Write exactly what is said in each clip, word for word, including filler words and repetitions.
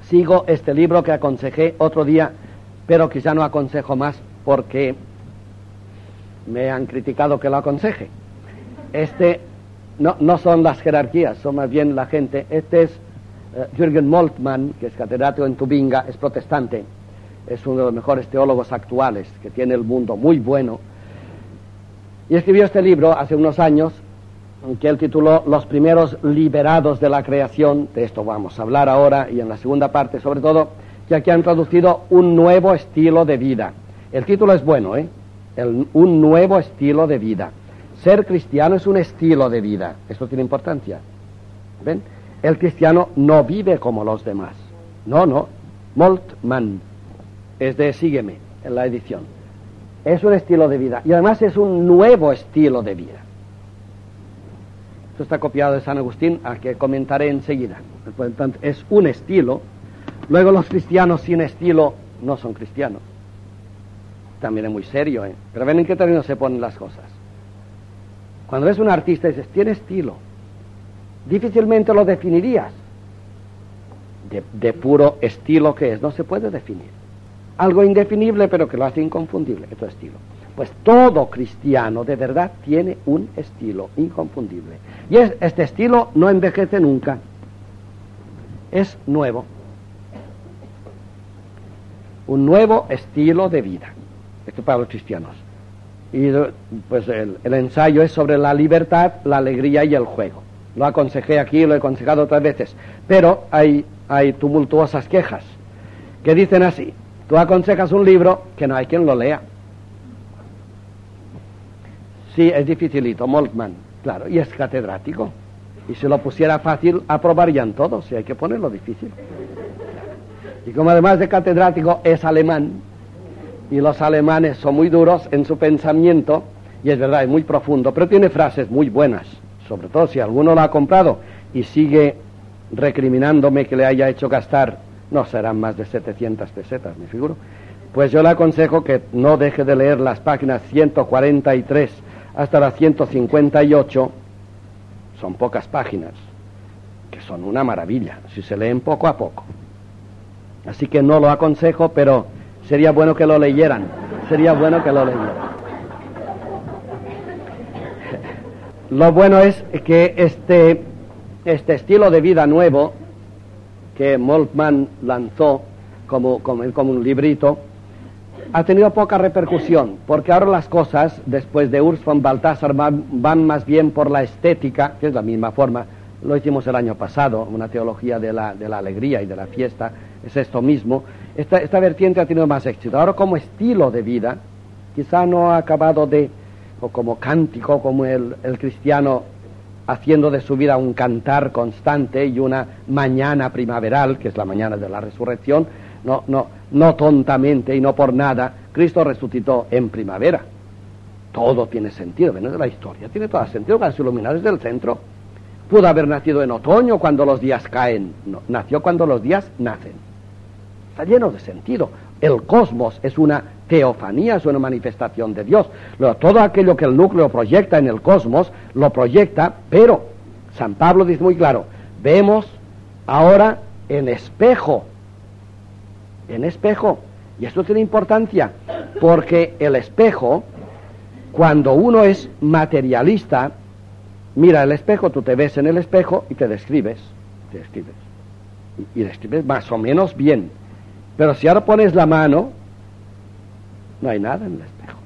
sigo este libro que aconsejé otro día, pero quizá no aconsejo más porque me han criticado que lo aconseje. Este no, no son las jerarquías, son más bien la gente. Este es uh, Jürgen Moltmann, que es catedrático en Tubinga, es protestante, es uno de los mejores teólogos actuales que tiene el mundo, muy bueno, y escribió este libro hace unos años que él tituló Los primeros liberados de la creación. De esto vamos a hablar ahora y en la segunda parte, sobre todo, que aquí han traducido un nuevo estilo de vida. El título es bueno, ¿eh? El, un nuevo estilo de vida. Ser cristiano es un estilo de vida. Esto tiene importancia. ¿Ven? El cristiano no vive como los demás. No, no. Moltmann. Es de Sígueme, en la edición. Es un estilo de vida. Y además es un nuevo estilo de vida. Esto está copiado de San Agustín, a que comentaré enseguida. Por lo tanto, es un estilo. Luego los cristianos sin estilo no son cristianos. También es muy serio, ¿eh? Pero ven en qué términos se ponen las cosas. Cuando ves un artista y dices, tiene estilo, difícilmente lo definirías. De, de puro estilo que es, no se puede definir. Algo indefinible, pero que lo hace inconfundible, esto es estilo. Pues todo cristiano de verdad tiene un estilo inconfundible. Y es, este estilo no envejece nunca. Es nuevo. Un nuevo estilo de vida. Esto para los cristianos. Y pues el, el ensayo es sobre la libertad, la alegría y el juego. Lo aconsejé aquí, lo he aconsejado otras veces. Pero hay, hay tumultuosas quejas que dicen así. Tú aconsejas un libro que no hay quien lo lea. Sí, es dificilito, Moltmann, claro, y es catedrático. Y si lo pusiera fácil, aprobarían todos, si hay que ponerlo difícil. Y como además de catedrático es alemán, y los alemanes son muy duros en su pensamiento, y es verdad, es muy profundo, pero tiene frases muy buenas, sobre todo si alguno lo ha comprado y sigue recriminándome que le haya hecho gastar, no serán más de setecientas pesetas, me figuro, pues yo le aconsejo que no deje de leer las páginas ciento cuarenta y tres hasta las ciento cincuenta y ocho, son pocas páginas, que son una maravilla, si se leen poco a poco. Así que no lo aconsejo, pero sería bueno que lo leyeran, sería bueno que lo leyeran. Lo bueno es que este, este estilo de vida nuevo que Moltmann lanzó como, como, como un librito, ha tenido poca repercusión, porque ahora las cosas, después de Urs von Balthasar, van, van más bien por la estética, que es la misma forma, lo hicimos el año pasado, una teología de la, de la alegría y de la fiesta, es esto mismo. Esta, esta vertiente ha tenido más éxito. Ahora como estilo de vida, quizá no ha acabado de, o como cántico, como el, el cristiano haciendo de su vida un cantar constante y una mañana primaveral, que es la mañana de la resurrección, no, no, no tontamente y no por nada, Cristo resucitó en primavera. Todo tiene sentido, ¿ven? La historia tiene todo sentido, para iluminar desde el centro. Pudo haber nacido en otoño cuando los días caen, no, nació cuando los días nacen. Está lleno de sentido. El cosmos es una teofanía, es una manifestación de Dios. Luego, todo aquello que el núcleo proyecta en el cosmos, lo proyecta, pero San Pablo dice muy claro, vemos ahora en espejo, en espejo, y esto tiene importancia, porque el espejo, cuando uno es materialista, mira el espejo, tú te ves en el espejo y te describes, te describes, y, y describes más o menos bien, pero si ahora pones la mano, no hay nada en el espejo.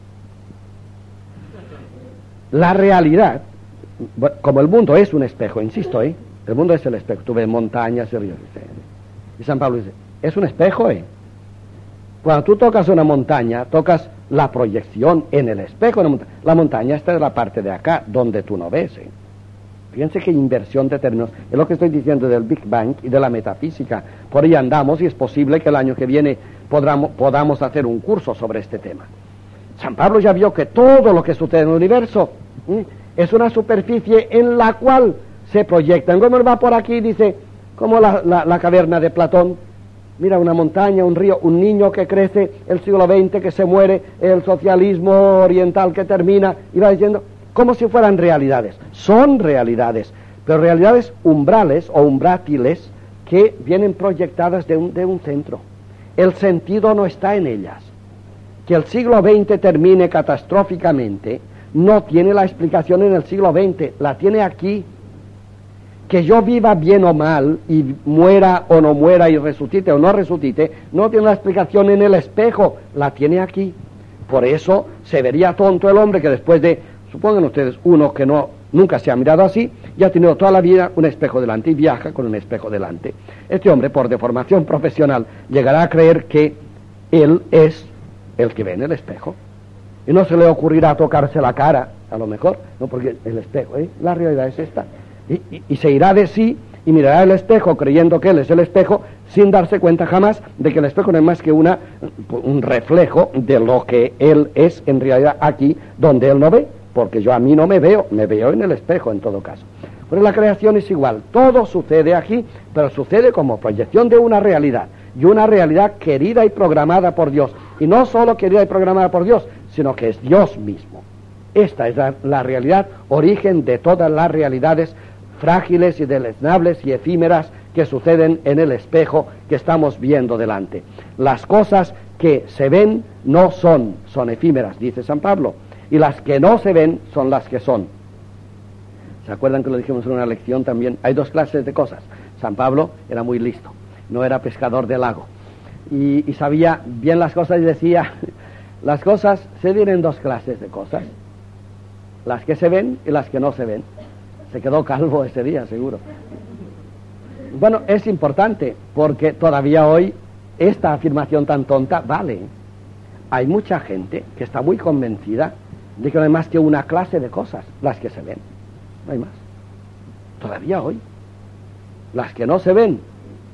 La realidad, como el mundo es un espejo, insisto, ¿eh? El mundo es el espejo, tú ves montañas y ríos, y San Pablo dice, es un espejo, ¿eh? Cuando tú tocas una montaña, tocas la proyección en el espejo de la montaña. La montaña está en la parte de acá, donde tú no ves, ¿eh? Fíjense qué inversión de términos. Es lo que estoy diciendo del Big Bang y de la metafísica. Por ahí andamos y es posible que el año que viene podamos, podamos hacer un curso sobre este tema. San Pablo ya vio que todo lo que sucede en el universo ¿eh? es una superficie en la cual se proyecta. Como él va por aquí, dice, como la, la, la caverna de Platón. Mira, una montaña, un río, un niño que crece, el siglo veinte que se muere, el socialismo oriental que termina, y va diciendo, como si fueran realidades. Son realidades, pero realidades umbrales o umbrátiles que vienen proyectadas de un, de un centro. El sentido no está en ellas. Que el siglo veinte termine catastróficamente no tiene la explicación en el siglo veinte, la tiene aquí. Que yo viva bien o mal y muera o no muera y resucite o no resucite, no tiene la explicación en el espejo, la tiene aquí. Por eso se vería tonto el hombre que después de, supongan ustedes, uno que no nunca se ha mirado así y ha tenido toda la vida un espejo delante y viaja con un espejo delante. Este hombre, por deformación profesional, llegará a creer que él es el que ve en el espejo. Y no se le ocurrirá tocarse la cara, a lo mejor, no, porque el espejo, ¿eh? La realidad es esta. Y, y, y se irá de sí y mirará el espejo creyendo que él es el espejo, sin darse cuenta jamás de que el espejo no es más que una, un reflejo de lo que él es en realidad aquí, donde él no ve, porque yo a mí no me veo, me veo en el espejo en todo caso. Pero la creación es igual, todo sucede aquí, pero sucede como proyección de una realidad, y una realidad querida y programada por Dios, y no solo querida y programada por Dios, sino que es Dios mismo. Esta es la, la realidad, origen de todas las realidades frágiles y deleznables y efímeras que suceden en el espejo que estamos viendo delante. Las cosas que se ven no son, son efímeras, dice San Pablo, y las que no se ven son las que son. ¿Se acuerdan que lo dijimos en una lección también? Hay dos clases de cosas. San Pablo era muy listo, no era pescador de lago, y, y sabía bien las cosas y decía, las cosas se dividen en dos clases de cosas, las que se ven y las que no se ven. Se quedó calvo ese día, seguro. Bueno, es importante, porque todavía hoy esta afirmación tan tonta vale. Hay mucha gente que está muy convencida de que no hay más que una clase de cosas, las que se ven. No hay más. Todavía hoy. Las que no se ven.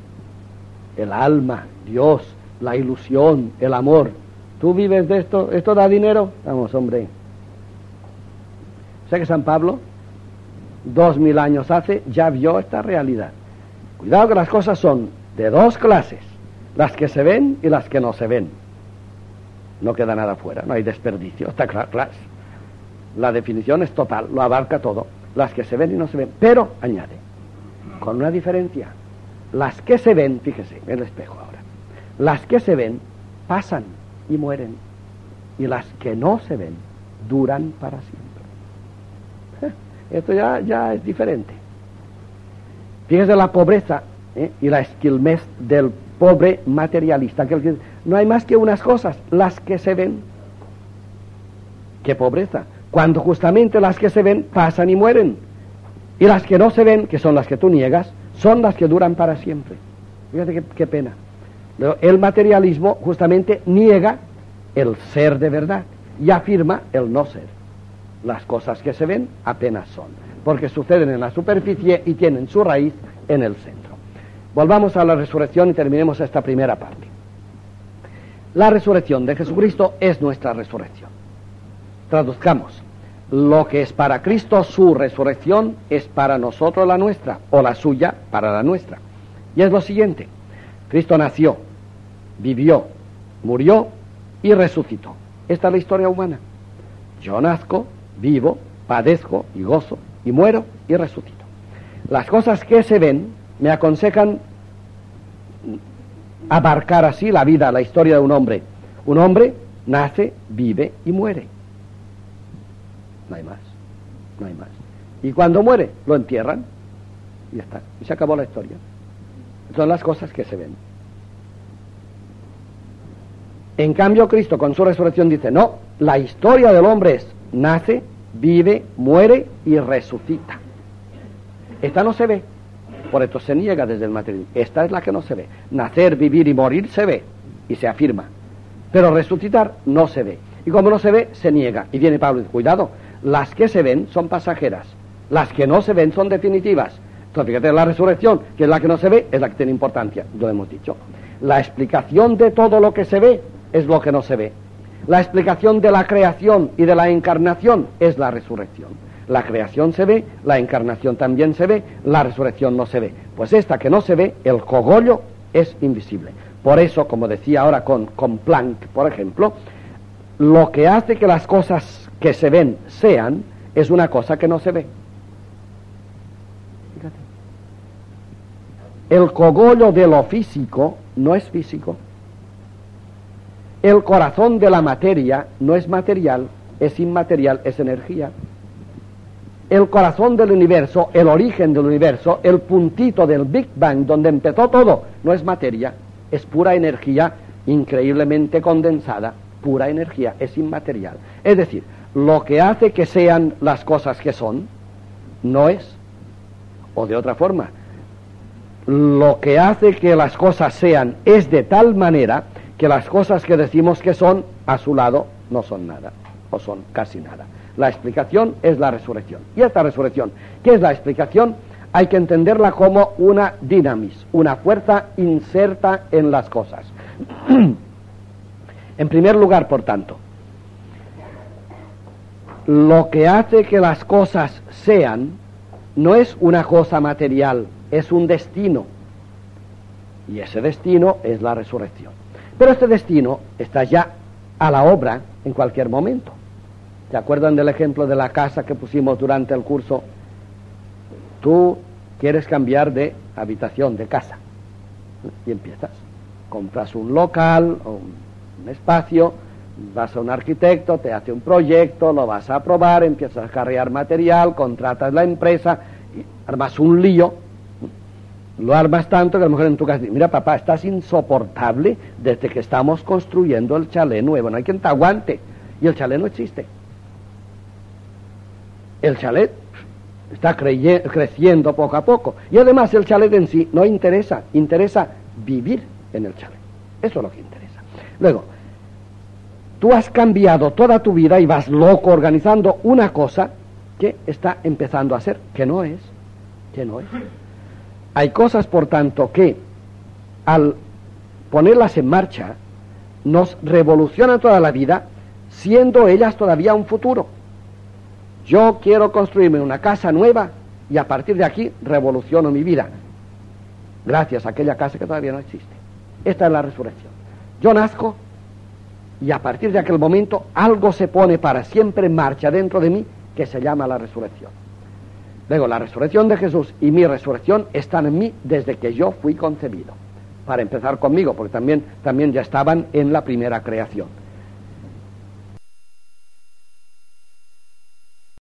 El alma, Dios, la ilusión, el amor. ¿Tú vives de esto? ¿Esto da dinero? Vamos, hombre. O sea que San Pablo, dos mil años hace, ya vio esta realidad. Cuidado que las cosas son de dos clases, las que se ven y las que no se ven. No queda nada fuera, no hay desperdicio, está claro. La definición es total, lo abarca todo, las que se ven y no se ven. Pero, añade, con una diferencia, las que se ven, fíjese, en el espejo ahora, las que se ven pasan y mueren, y las que no se ven duran para siempre. Esto ya, ya es diferente. Fíjese la pobreza, ¿eh? y la esquilmez del pobre materialista, que el, no hay más que unas cosas, las que se ven. ¡Qué pobreza! Cuando justamente las que se ven pasan y mueren, y las que no se ven, que son las que tú niegas, son las que duran para siempre. Fíjate qué, qué pena. El materialismo justamente niega el ser de verdad y afirma el no ser. Las cosas que se ven apenas son, porque suceden en la superficie y tienen su raíz en el centro. Volvamos a la resurrección y terminemos esta primera parte. La resurrección de Jesucristo es nuestra resurrección. Traduzcamos. Lo que es para Cristo su resurrección es para nosotros la nuestra, o la suya para la nuestra. Y es lo siguiente. Cristo nació, vivió, murió y resucitó. Esta es la historia humana. Yo nazco, vivo, padezco y gozo, y muero y resucito. Las cosas que se ven me aconsejan abarcar así la vida, la historia de un hombre. Un hombre nace, vive y muere. No hay más, no hay más. Y cuando muere, lo entierran, y ya está, y se acabó la historia. Son las cosas que se ven. En cambio, Cristo con su resurrección dice, no, la historia del hombre es nace, vive, muere y resucita. Esta no se ve, por esto se niega desde el materialismo. Esta es la que no se ve. Nacer, vivir y morir se ve y se afirma, pero resucitar no se ve. Y como no se ve, se niega. Y viene Pablo y dice, cuidado, las que se ven son pasajeras, las que no se ven son definitivas. Entonces, fíjate, la resurrección, que es la que no se ve, es la que tiene importancia, lo hemos dicho. La explicación de todo lo que se ve es lo que no se ve. La explicación de la creación y de la encarnación es la resurrección. La creación se ve, la encarnación también se ve, la resurrección no se ve. Pues esta que no se ve, el cogollo, es invisible. Por eso, como decía ahora con, con Planck, por ejemplo, lo que hace que las cosas que se ven sean, es una cosa que no se ve. Fíjate. El cogollo de lo físico no es físico. El corazón de la materia no es material, es inmaterial, es energía. El corazón del universo, el origen del universo, el puntito del Big Bang, donde empezó todo, no es materia, es pura energía increíblemente condensada, pura energía, es inmaterial. Es decir, lo que hace que sean las cosas que son, no es, o de otra forma, lo que hace que las cosas sean es de tal manera que las cosas que decimos que son, a su lado, no son nada, o son casi nada. La explicación es la resurrección. Y esta resurrección, ¿qué es la explicación? Hay que entenderla como una dinamis, una fuerza inserta en las cosas. En primer lugar, por tanto, lo que hace que las cosas sean no es una cosa material, es un destino. Y ese destino es la resurrección. Pero este destino está ya a la obra en cualquier momento. ¿Se acuerdan del ejemplo de la casa que pusimos durante el curso? Tú quieres cambiar de habitación, de casa, y empiezas. Compras un local o un espacio, vas a un arquitecto, te hace un proyecto, lo vas a aprobar, empiezas a cargar material, contratas la empresa, y armas un lío. Lo armas tanto que a lo mejor en tu casa dices, mira papá, estás insoportable desde que estamos construyendo el chalet nuevo, no hay quien te aguante. Y el chalet no existe. El chalet está creye- creciendo poco a poco. Y además el chalet en sí no interesa, interesa vivir en el chalet. Eso es lo que interesa. Luego, tú has cambiado toda tu vida y vas loco organizando una cosa que está empezando a ser, que no es, que no es. Hay cosas, por tanto, que al ponerlas en marcha nos revolucionan toda la vida, siendo ellas todavía un futuro. Yo quiero construirme una casa nueva y a partir de aquí revoluciono mi vida, gracias a aquella casa que todavía no existe. Esta es la resurrección. Yo nazco y a partir de aquel momento algo se pone para siempre en marcha dentro de mí que se llama la resurrección. Luego, la resurrección de Jesús y mi resurrección están en mí desde que yo fui concebido. Para empezar conmigo, porque también, también ya estaban en la primera creación.